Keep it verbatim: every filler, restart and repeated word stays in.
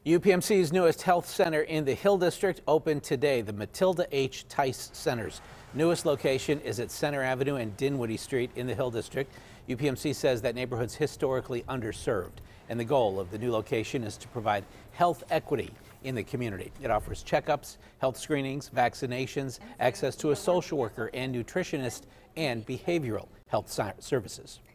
U P M C's newest health center in the Hill District opened today, the Matilda H. Tice Center's newest location is at Center Avenue and Dinwiddie Street in the Hill District. U P M C says that neighborhood's historically underserved, and the goal of the new location is to provide health equity in the community. It offers checkups, health screenings, vaccinations, access to a social worker and nutritionist, and behavioral health services.